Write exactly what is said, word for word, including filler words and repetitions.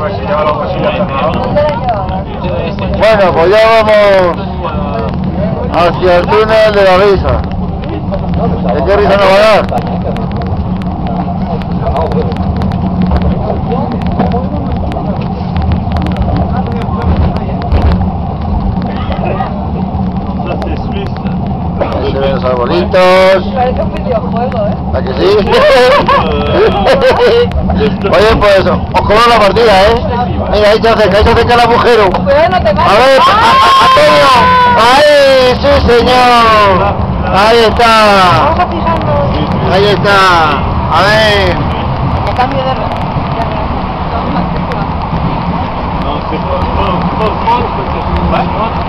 ver si lleva los pasillos cerrados. Bueno, pues ya vamos hacia el túnel de la risa. ¿De qué risa nos va a dar? Ahí se ven los arbolitos. Parece un videojuego, ¿eh? ¿A que sí? Oye, pues os cobro la partida, ¿eh? Mira, ahí se acerca, ahí se acerca el agujero. Cuidado, no te mates. A ver, a- a- Antonio. Ahí, sí señor. Ahí está. Vamos a fijarnos. Ahí está. A ver. Me cambio de red. No, c'est pas...